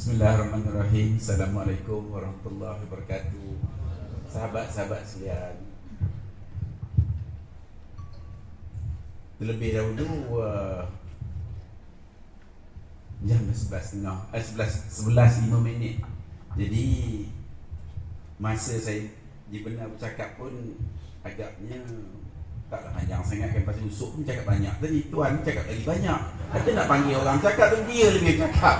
Bismillahirrahmanirrahim. Assalamualaikum warahmatullahi wabarakatuh. Sahabat-sahabat sekalian, terlebih dahulu jam 11.05. Jadi masa saya dibenar bercakap pun agaknya taklah panjang sangat kan. Pasal Yusuf pun cakap banyak. Tadi Tuan cakap lagi banyak. Kata nak panggil orang cakap tu dia lebih cakap.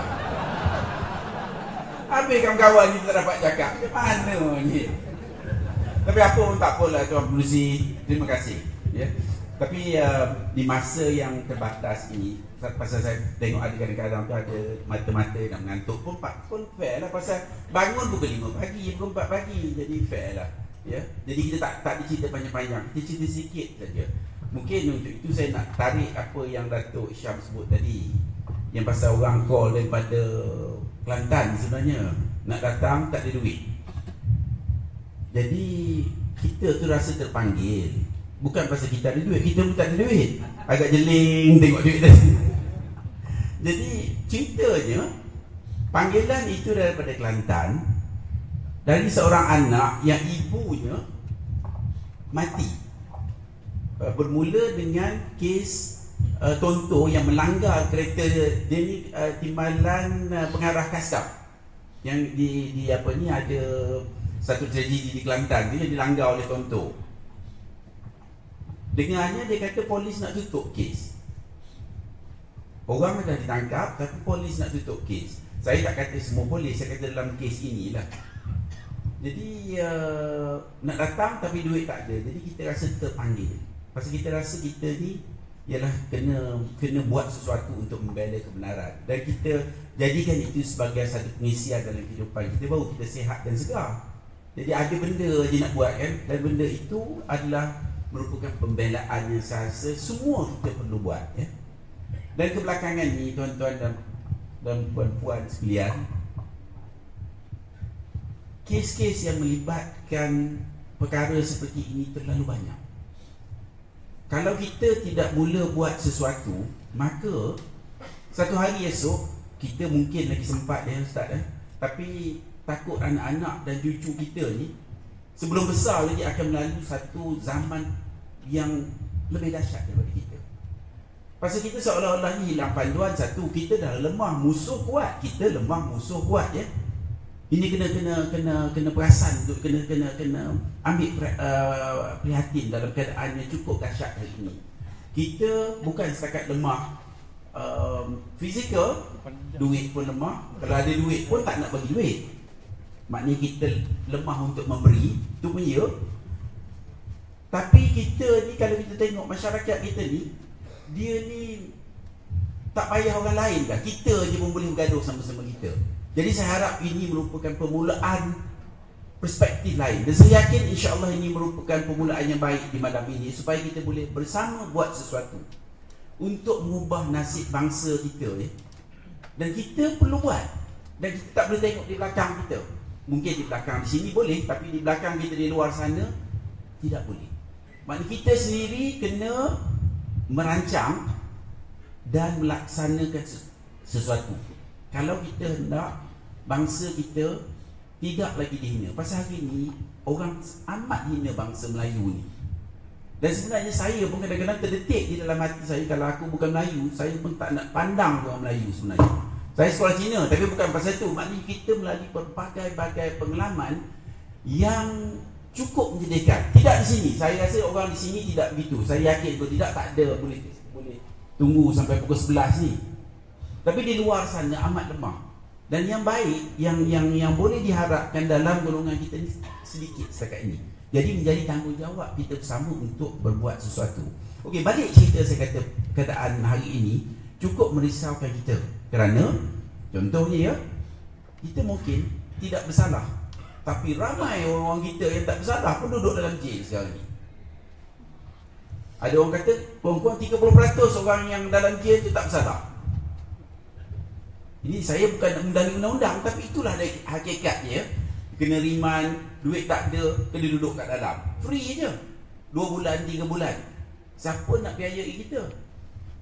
Habis kawan-kawan ni tak dapat cakap. Macam mana ni? Tapi apa pun tak apalah Tuan Pengerusi. Terima kasih ya. Tapi di masa yang terbatas ini, pasal saya tengok ada kadang-kadang tu ada mata-mata yang mengantuk pun fair lah. Pasal bangun pukul 5 pagi, pukul 4 pagi. Jadi fair lah ya. Jadi kita tak dicerita panjang-panjang. Kita cerita sikit saja. Mungkin untuk itu saya nak tarik apa yang Datuk Syam sebut tadi, yang pasal orang call daripada Kelantan sebenarnya nak datang tak ada duit. Jadi kita tu rasa terpanggil. Bukan pasal kita ada duit, kita pun tak ada duit. Agak jeling tengok duit tadi. Jadi ceritanya panggilan itu daripada Kelantan, dari seorang anak yang ibunya mati. Bermula dengan kes Tonto yang melanggar kereta dia ni, timbalan pengarah kastam yang di apa ni, ada satu tragedi di Kelantan tu yang dilanggar oleh Tonto. Dengarnya dia kata polis nak tutup kes. Orang dah ditangkap tapi polis nak tutup kes. Saya tak kata semua polis, saya kata dalam kes inilah. Jadi nak datang tapi duit tak ada. Jadi kita rasa terpanggil. Pasal kita rasa kita ni ialah kena buat sesuatu untuk membela kebenaran, dan kita jadikan itu sebagai satu pengisian dalam kehidupan kita, baru kita sihat dan segar. Jadi ada benda je nak buat kan, dan benda itu adalah merupakan pembelaan yang saya rasa semua kita perlu buat ya. Dan kebelakangan ni tuan-tuan dan puan-puan sekalian, kes-kes yang melibatkan perkara seperti ini terlalu banyak. Kalau kita tidak mula buat sesuatu, maka satu hari esok kita mungkin lagi sempat ya Ustaz tapi takut anak-anak dan cucu kita ni sebelum besar lagi akan melalui satu zaman yang lebih dahsyat daripada kita. Pasal kita seolah-olah ni hilang panduan. Satu, kita dah lemah, musuh kuat. Kita lemah, musuh kuat ya. Ini kena perasan, untuk kena ambil prihatin dalam keadaan yang cukup dahsyat hari ini. Kita bukan setakat lemah fizikal, duit pun lemah. Kalau ada duit pun tak nak bagi duit. Maknanya kita lemah untuk memberi, itu pun ya. Tapi kita ni, kalau kita tengok masyarakat kita ni, dia ni tak payah orang lain dah. Kita je pun boleh bergaduh sama-sama kita. Jadi saya harap ini merupakan permulaan perspektif lain. Dan saya yakin insya-Allah ini merupakan permulaan yang baik di malam ini, supaya kita boleh bersama buat sesuatu untuk mengubah nasib bangsa kita ya. Dan kita perlu buat. Dan kita tak boleh tengok di belakang kita. Mungkin di belakang di sini boleh, tapi di belakang kita di luar sana tidak boleh. Maknanya kita sendiri kena merancang dan melaksanakan sesuatu. Kalau kita hendak bangsa kita tidak lagi dihina. Pasal hari ini orang amat hina bangsa Melayu ni. Dan sebenarnya saya pun kadang-kadang terdetik di dalam hati saya, kalau aku bukan Melayu, saya pun tak nak pandang orang Melayu sebenarnya. Saya sekolah Cina, tapi bukan pasal itu. Maknanya kita melalui berbagai-bagai pengalaman yang cukup menyedihkan. Tidak di sini. Saya rasa orang di sini tidak begitu. Saya yakin kalau tidak, tak ada boleh tunggu sampai pukul 11 ni. Tapi di luar sana amat lemah. Dan yang baik, yang boleh diharapkan dalam golongan kita ni sedikit setakat ini. Jadi menjadi tanggungjawab kita bersama untuk berbuat sesuatu. Okey, balik cerita saya kata, keadaan hari ini cukup merisaukan kita. Kerana contohnya ya, kita mungkin tidak bersalah, tapi ramai orang-orang kita yang tak bersalah pun duduk dalam jail sekarang ni. Ada orang kata kurang-kurang 30% orang yang dalam jail tu tak bersalah. Ini saya bukan nak mendalil undang-undang, tapi itulah hakikatnya. Kena riman, duit tak ada, kena duduk kat dalam. Free je. 2 bulan, 3 bulan. Siapa nak biayai kita?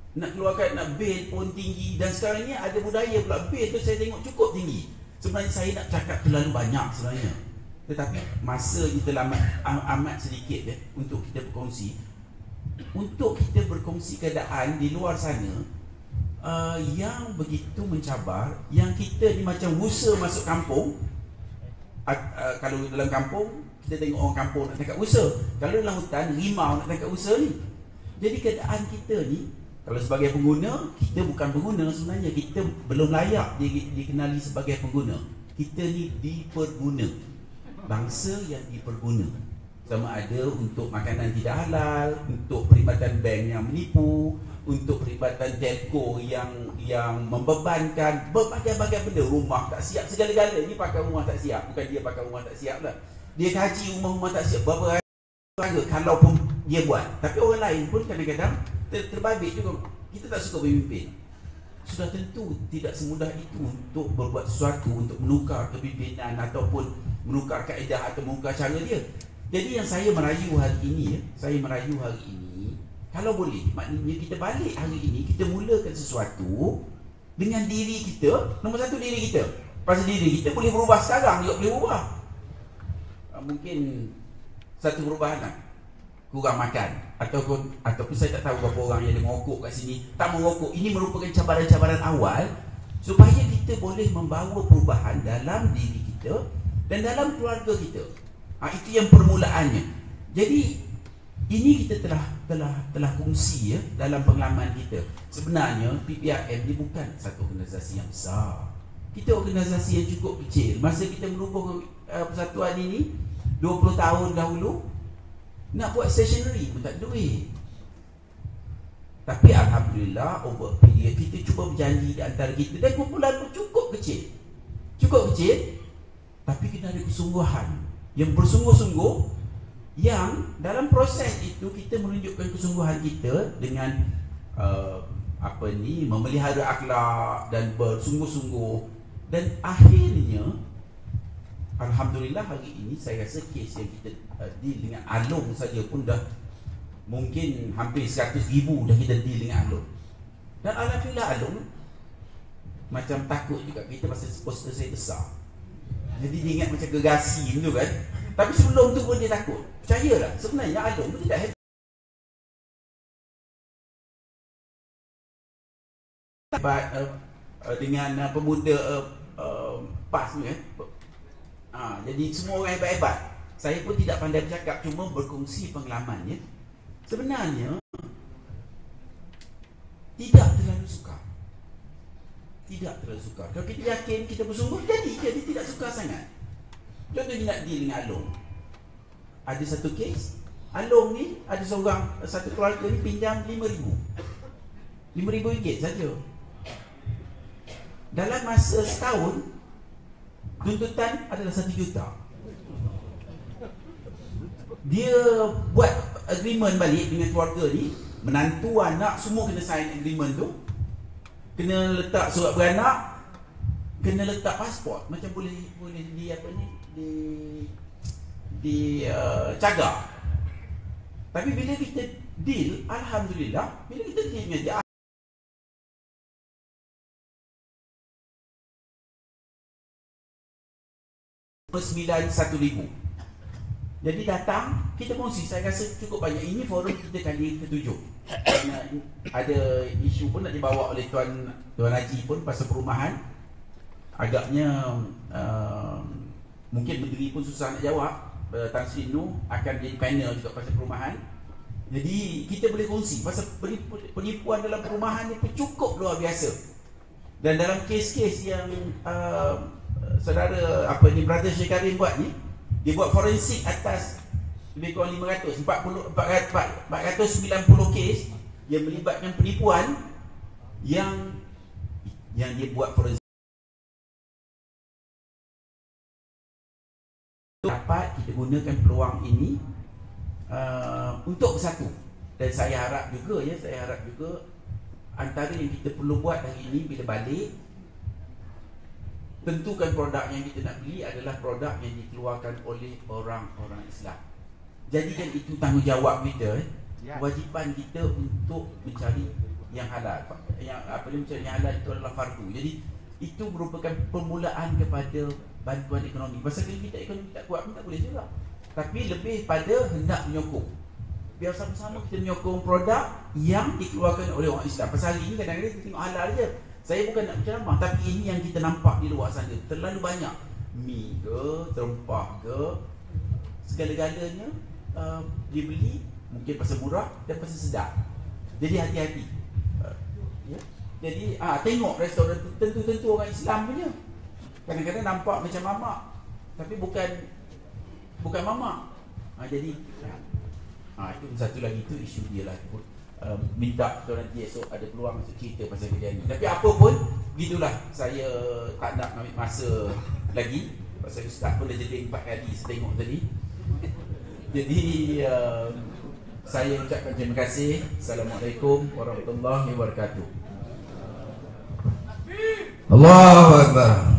nak keluarkan, nak bil pun tinggi. Dan sekarang ni ada budaya pula bil tu saya tengok cukup tinggi. Sebenarnya saya nak cakap terlalu banyak sebenarnya, tetapi masa kita amat sedikit untuk kita berkongsi. Untuk kita berkongsi keadaan di luar sana yang begitu mencabar, yang kita ni macam rusa masuk kampung. Kalau dalam kampung kita tengok orang kampung nak tangkap rusa, kalau dalam hutan rimau nak tangkap rusa ni. Jadi keadaan kita ni, kalau sebagai pengguna, kita bukan pengguna sebenarnya, kita belum layak dikenali sebagai pengguna. Kita ni diperguna, bangsa yang diperguna, sama ada untuk makanan tidak halal, untuk perkhidmatan bank yang menipu, untuk perkhidmatan telco yang membebankan berbagai-bagai benda. Rumah tak siap, segala-gala ni pakai rumah tak siap. Bukan dia pakai rumah tak siap lah, dia kaji rumah tak siap berapa harga kalau pun dia buat. Tapi orang lain pun kadang-kadang terbabit juga. Kita tak suka berpimpin. Sudah tentu tidak semudah itu untuk berbuat sesuatu, untuk menukar kepimpinan ataupun menukar kaedah atau menukar cara dia. Jadi yang saya merayu hari ini, kalau boleh, maknanya kita balik hari ini, kita mulakan sesuatu dengan diri kita. Nombor satu, diri kita. Pasal diri kita boleh berubah sekarang juga boleh berubah. Mungkin satu perubahan lah, kurang makan, ataupun saya tak tahu berapa orang yang ada merokok kat sini, tak merokok. Ini merupakan cabaran-cabaran awal supaya kita boleh membawa perubahan dalam diri kita dan dalam keluarga kita. Itu yang permulaannya. Jadi ini kita telah kongsi dalam pengalaman kita. Sebenarnya PPRM ni bukan satu organisasi yang besar. Kita organisasi yang cukup kecil. Masa kita menubuh persatuan ini 20 tahun dahulu, nak buat stationery pun tak ada duit. Tapi alhamdulillah over period kita cuba berjanji di antara kita, dan kumpulan pun cukup kecil, tapi kena ada kesungguhan yang bersungguh-sungguh, yang dalam proses itu kita menunjukkan kesungguhan kita dengan memelihara akhlak dan bersungguh-sungguh. Dan akhirnya alhamdulillah hari ini saya rasa kes yang kita deal dengan Along saja pun dah mungkin hampir 100,000 dah kita deal dengan Along. Dan alhamdulillah Along macam takut juga kita pasal poster saya besar. Jadi dia ingat macam gergasi tu kan. Tapi sebelum tu pun dia takut. Percayalah, sebenarnya Along pun tidak hebat dengan pemuda PAS ni kan. Jadi semua orang hebat-hebat. Saya pun tidak pandai bercakap, cuma berkongsi pengalamannya. Sebenarnya tidak terlalu sukar. Kalau kita yakin, kita bersungguh, jadi tidak sukar sangat. Contohnya nak deal dengan Along. Ada satu kes, Along ni ada satu keluarga ni pinjam RM5,000 saja. Dalam masa setahun, tuntutan adalah 1 juta. Dia buat agreement balik dengan keluarga ni, menantu, anak semua kena sign agreement tu, kena letak surat beranak, kena letak pasport, macam boleh cagar. Tapi bila kita deal, alhamdulillah, bila kita deal dengan dia 91,000. Jadi datang, kita kongsi, saya rasa cukup banyak. Ini forum kita kali ke-7. Ada isu pun nak dibawa oleh Tuan Haji pun pasal perumahan. Agaknya mungkin menteri pun susah nak jawab. Tan Sri Nur akan jadi panel juga pasal perumahan. Jadi kita boleh kongsi pasal penipuan dalam perumahan ni pun cukup luar biasa. Dan dalam kes-kes yang saudara Brother Syekh Karim buat ni, dia buat forensik atas lebih kurang 490 kes yang melibatkan penipuan yang dia buat forensik. Dapat kita gunakan peluang ini untuk bersatu. Dan saya harap juga antara yang kita perlu buat hari ini bila balik, tentukan produk yang kita nak beli adalah produk yang dikeluarkan oleh orang-orang Islam. Jadikan itu tanggungjawab kita, kewajipan kita untuk mencari yang halal. Yang apa dia macam yang halal itu adalah fardu. Jadi itu merupakan permulaan kepada bantuan ekonomi. Pasal kalau kita ekonomi tak kuat pun tak boleh juga. Tapi lebih pada hendak menyokong. Biar sama-sama kita menyokong produk yang dikeluarkan oleh orang Islam. Pasal hari ini kadang-kadang kita tengok halal je. Saya bukan nak berceramah, tapi ini yang kita nampak di luar sana. Terlalu banyak mi ke, terempah ke, segala-galanya dibeli mungkin pasal murah dan pasal sedap. Jadi hati-hati. Jadi tengok restoran tentu-tentu orang Islam punya. Kadang-kadang nampak macam mamak, tapi bukan mamak. Jadi itu satu lagi, itu isu dia lah. Minta kalau nanti esok ada peluang untuk cerita pasal kejadian ni. Tapi apa pun, gitulah. Saya tak nak ambil masa lagi. Pasal Ustaz pun dah jadi 4 kali saya tengok tadi. Jadi saya ucapkan terima kasih. Assalamualaikum warahmatullahi wabarakatuh. Allahu Akbar.